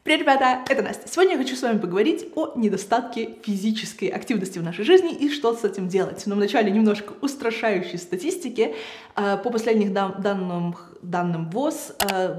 Привет, ребята, это Настя. Сегодня я хочу с вами поговорить о недостатке физической активности в нашей жизни и что с этим делать. Но вначале немножко устрашающей статистики. По последним данным ВОЗ,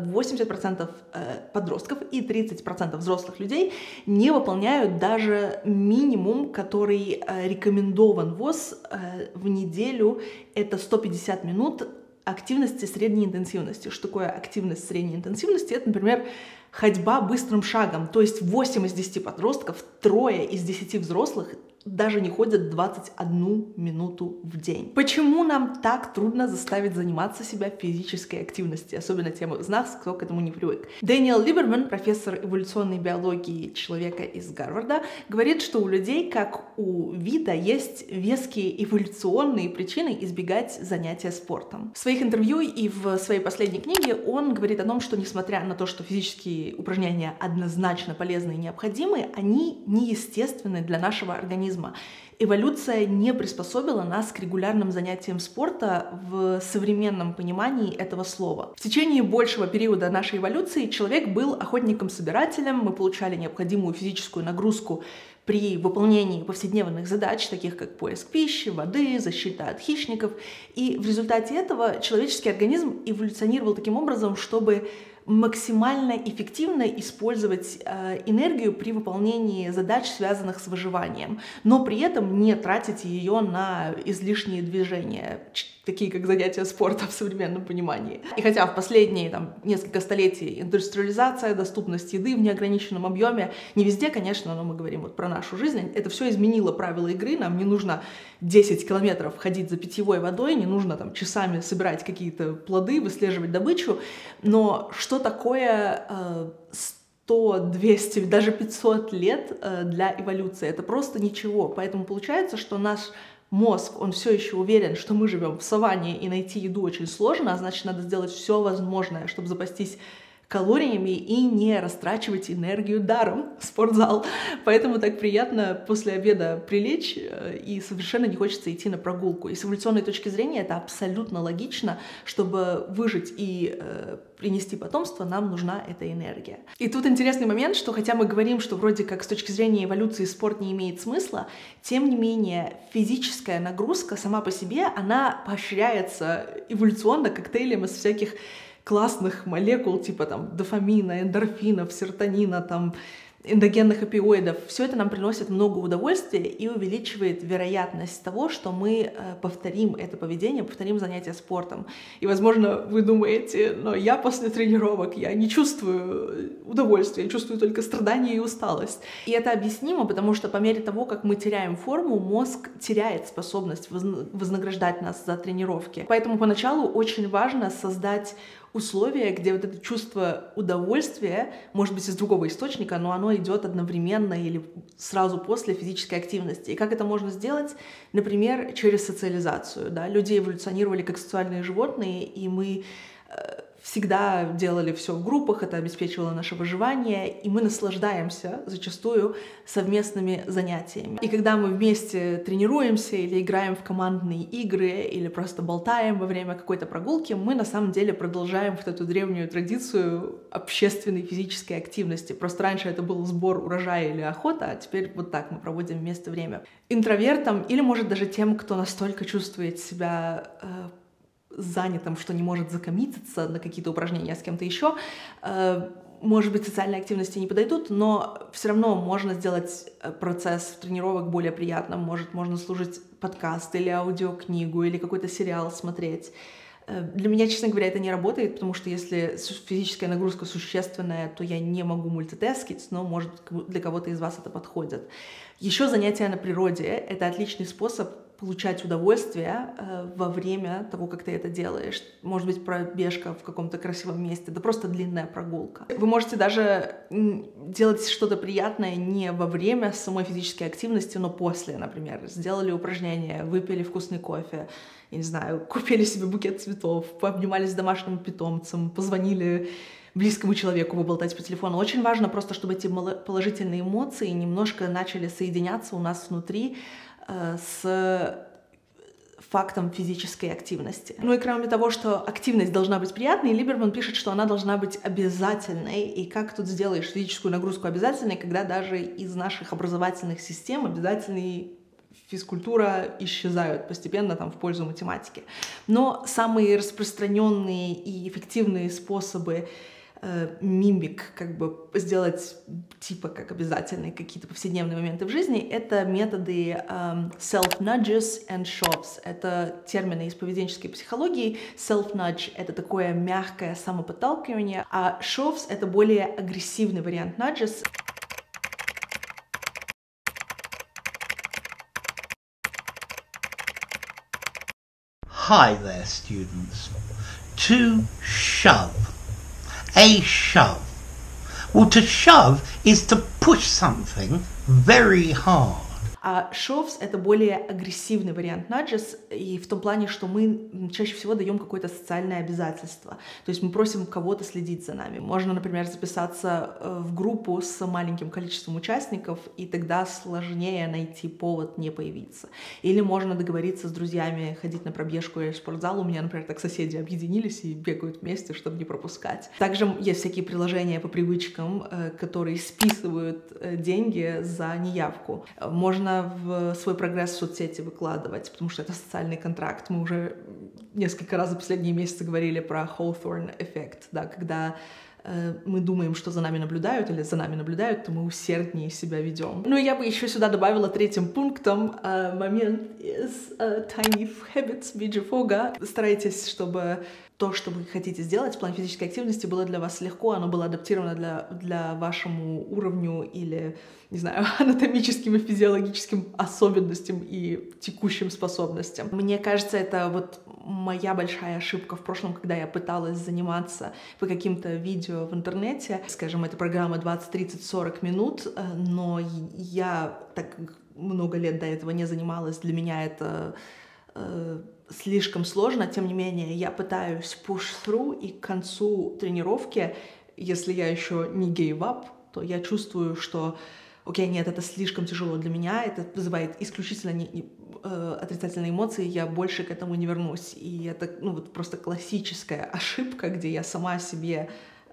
80% подростков и 30% взрослых людей не выполняют даже минимум, который рекомендован ВОЗ в неделю. Это 150 минут активности средней интенсивности. Что такое активность средней интенсивности? Это, например, ходьба быстрым шагом. То есть 8 из 10 подростков, 3 из 10 взрослых даже не ходят 21 минуту в день. Почему нам так трудно заставить заниматься себя физической активностью, особенно тем из нас, кто к этому не привык? Дэниел Либерман, профессор эволюционной биологии человека из Гарварда, говорит, что у людей, как у вида, есть веские эволюционные причины избегать занятия спортом. В своих интервью и в своей последней книге он говорит о том, что несмотря на то, что физические упражнения однозначно полезны и необходимы, они неестественны для нашего организма. Эволюция не приспособила нас к регулярным занятиям спорта в современном понимании этого слова. В течение большего периода нашей эволюции человек был охотником-собирателем, мы получали необходимую физическую нагрузку при выполнении повседневных задач, таких как поиск пищи, воды, защита от хищников. И в результате этого человеческий организм эволюционировал таким образом, чтобы максимально эффективно использовать энергию при выполнении задач, связанных с выживанием, но при этом не тратить ее на излишние движения, такие как занятия спортом в современном понимании. И хотя в последние несколько столетий индустриализация, доступность еды в неограниченном объеме, не везде, конечно, но мы говорим про нашу жизнь, это все изменило правила игры, нам не нужно 10 километров ходить за питьевой водой, не нужно часами собирать какие-то плоды, выслеживать добычу, но что такое 100, 200, даже 500 лет для эволюции? Это просто ничего. Поэтому получается, что наш мозг, он все еще уверен, что мы живем в саванне и найти еду очень сложно, а значит, надо сделать все возможное, чтобы запастись калориями и не растрачивать энергию даром в спортзал. Поэтому так приятно после обеда прилечь и совершенно не хочется идти на прогулку. И с эволюционной точки зрения это абсолютно логично, чтобы выжить и принести потомство, нам нужна эта энергия. И тут интересный момент, что хотя мы говорим, что вроде как с точки зрения эволюции спорт не имеет смысла, тем не менее физическая нагрузка сама по себе, она поощряется эволюционно коктейлем из всяких классных молекул, типа дофамина, эндорфинов, серотонина, эндогенных опиоидов. Все это нам приносит много удовольствия и увеличивает вероятность того, что мы повторим это поведение, повторим занятия спортом. И, возможно, вы думаете, но я после тренировок, я не чувствую удовольствия, я чувствую только страдания и усталость. И это объяснимо, потому что по мере того, как мы теряем форму, мозг теряет способность вознаграждать нас за тренировки. Поэтому поначалу очень важно создать условия, где вот это чувство удовольствия, может быть, из другого источника, но оно идет одновременно или сразу после физической активности. И как это можно сделать? Например, через социализацию. Да? Люди эволюционировали как социальные животные, и мы всегда делали все в группах, это обеспечивало наше выживание, и мы наслаждаемся зачастую совместными занятиями. И когда мы вместе тренируемся или играем в командные игры, или просто болтаем во время какой-то прогулки, мы на самом деле продолжаем вот эту древнюю традицию общественной физической активности. Просто раньше это был сбор урожая или охота, а теперь вот так мы проводим вместе время. Интровертам или, может, даже тем, кто настолько чувствует себя занятым, что не может закоммититься на какие-то упражнения с кем-то еще, может быть, социальные активности не подойдут, но все равно можно сделать процесс тренировок более приятным. Можно слушать подкаст или аудиокнигу, или какой-то сериал смотреть. Для меня, честно говоря, это не работает, потому что если физическая нагрузка существенная, то я не могу мультитаскить, но, может, для кого-то из вас это подходит. Еще занятия на природе — это отличный способ получать удовольствие во время того, как ты это делаешь. Может быть, пробежка в каком-то красивом месте, да просто длинная прогулка. Вы можете даже делать что-то приятное не во время самой физической активности, но после, например. Сделали упражнение, выпили вкусный кофе, я не знаю, купили себе букет цветов, пообнимались с домашним питомцем, позвонили близкому человеку, поболтать по телефону. Очень важно просто, чтобы эти положительные эмоции немножко начали соединяться у нас внутри с фактом физической активности. Ну и кроме того, что активность должна быть приятной, Либерман пишет, что она должна быть обязательной. И как тут сделаешь физическую нагрузку обязательной, когда даже из наших образовательных систем обязательные физкультура исчезают постепенно там в пользу математики. Но самые распространенные и эффективные способы мимик, как бы сделать типа как обязательные какие-то повседневные моменты в жизни, это методы self-nudges and shoves. Это термины из поведенческой психологии. Self-nudge — это такое мягкое самоподталкивание, а shoves — это более агрессивный вариант nudges. Hi there, students. To shove. A shove. Well, to shove is to push something very hard. А shoves — это более агрессивный вариант nudges, и в том плане, что мы чаще всего даем какое-то социальное обязательство. То есть мы просим кого-то следить за нами. Можно, например, записаться в группу с маленьким количеством участников, и тогда сложнее найти повод не появиться. Или можно договориться с друзьями ходить на пробежку или в спортзал. У меня, например, так соседи объединились и бегают вместе, чтобы не пропускать. Также есть всякие приложения по привычкам, которые списывают деньги за неявку. Можно в свой прогресс в соцсети выкладывать, потому что это социальный контракт. Мы уже несколько раз за последние месяцы говорили про Hawthorne эффект, да, когда мы думаем, что за нами наблюдают или за нами наблюдают, то мы усерднее себя ведем. Ну и я бы еще сюда добавила третьим пунктом момент из Tiny Habits Биджи Фога. Старайтесь, чтобы то, что вы хотите сделать в плане физической активности, было для вас легко, оно было адаптировано для вашему уровню или, не знаю, анатомическим и физиологическим особенностям и текущим способностям. Мне кажется, это вот моя большая ошибка в прошлом, когда я пыталась заниматься по каким-то видео в интернете. Скажем, эта программа 20, 30, 40 минут, но я так много лет до этого не занималась, для меня это слишком сложно. Тем не менее, я пытаюсь push through, и к концу тренировки, если я еще не gave up, то я чувствую, что окей, нет, это слишком тяжело для меня, это вызывает исключительно отрицательные эмоции, я больше к этому не вернусь. И это вот просто классическая ошибка, где я сама себя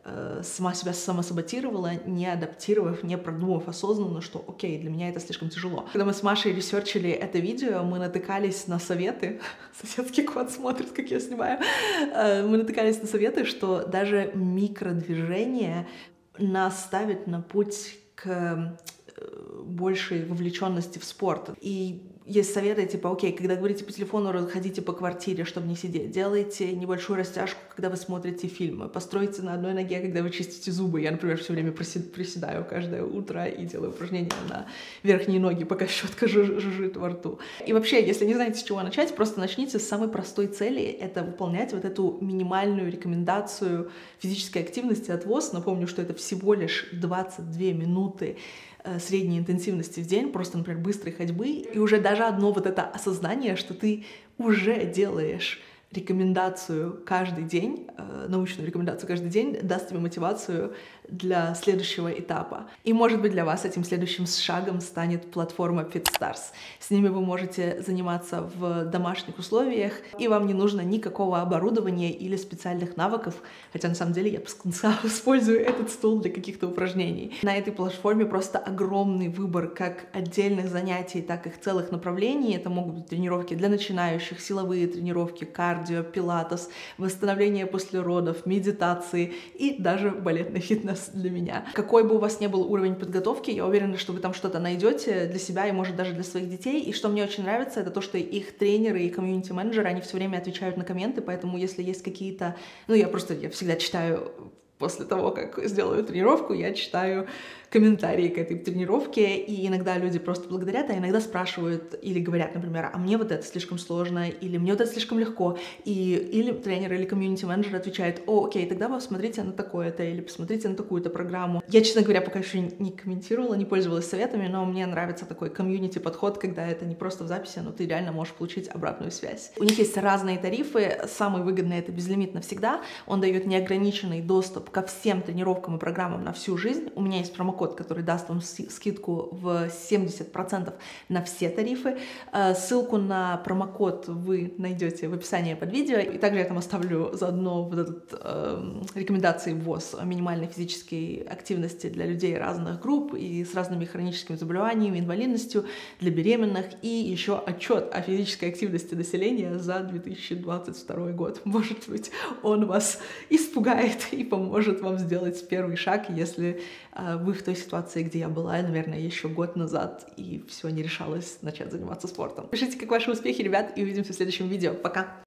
самосаботировала, не адаптировав, не продумав осознанно, что окей, для меня это слишком тяжело. Когда мы с Машей ресерчили это видео, мы натыкались на советы, соседский кот смотрит, как я снимаю, мы натыкались на советы, что даже микродвижение нас ставит на путь к большей вовлеченности в спорт. И есть советы, типа, окей, когда говорите по телефону, ходите по квартире, чтобы не сидеть. Делайте небольшую растяжку, когда вы смотрите фильмы. Постройте на одной ноге, когда вы чистите зубы. Я, например, все время приседаю каждое утро и делаю упражнения на верхние ноги, пока щетка жужжит во рту. И вообще, если не знаете, с чего начать, просто начните с самой простой цели. Это выполнять вот эту минимальную рекомендацию физической активности от ВОЗ. Напомню, что это всего лишь 22 минуты средней интенсивности в день, просто, например, быстрой ходьбы, и уже даже одно вот это осознание, что ты уже делаешь рекомендацию каждый день, научную рекомендацию каждый день, даст тебе мотивацию для следующего этапа. И, может быть, для вас этим следующим шагом станет платформа FitStars. С ними вы можете заниматься в домашних условиях, и вам не нужно никакого оборудования или специальных навыков, хотя на самом деле я использую этот стул для каких-то упражнений. На этой платформе просто огромный выбор как отдельных занятий, так и целых направлений. Это могут быть тренировки для начинающих, силовые тренировки, кардио, пилатес, восстановление после родов, медитации и даже балетный фитнес для меня. Какой бы у вас ни был уровень подготовки, я уверена, что вы там что-то найдете для себя и, может, даже для своих детей. И что мне очень нравится, это то, что их тренеры и комьюнити-менеджеры, они все время отвечают на комменты, поэтому если есть какие-то... я всегда читаю после того, как сделаю тренировку, я читаю комментарии к этой тренировке, и иногда люди просто благодарят, а иногда спрашивают или говорят, например, а мне вот это слишком сложно, или мне вот это слишком легко, или тренер или комьюнити-менеджер отвечает, окей, тогда вы посмотрите на такое-то, или посмотрите на такую-то программу. Я, честно говоря, пока еще не комментировала, не пользовалась советами, но мне нравится такой комьюнити-подход, когда это не просто в записи, но ты реально можешь получить обратную связь. У них есть разные тарифы, самый выгодный — это безлимит навсегда, он дает неограниченный доступ доступ ко всем тренировкам и программам на всю жизнь. У меня есть промокод, который даст вам скидку в 70% на все тарифы. Ссылку на промокод вы найдете в описании под видео. И также я там оставлю заодно вот этот рекомендации ВОЗ о минимальной физической активности для людей разных групп и с разными хроническими заболеваниями, инвалидностью, для беременных, и еще отчет о физической активности населения за 2022 год. Может быть, он вас испугает и поможет вам сделать первый шаг, если вы в той ситуации, где я была, наверное, еще год назад, и все не решалось начать заниматься спортом. Пишите, как ваши успехи, ребят, и увидимся в следующем видео. Пока!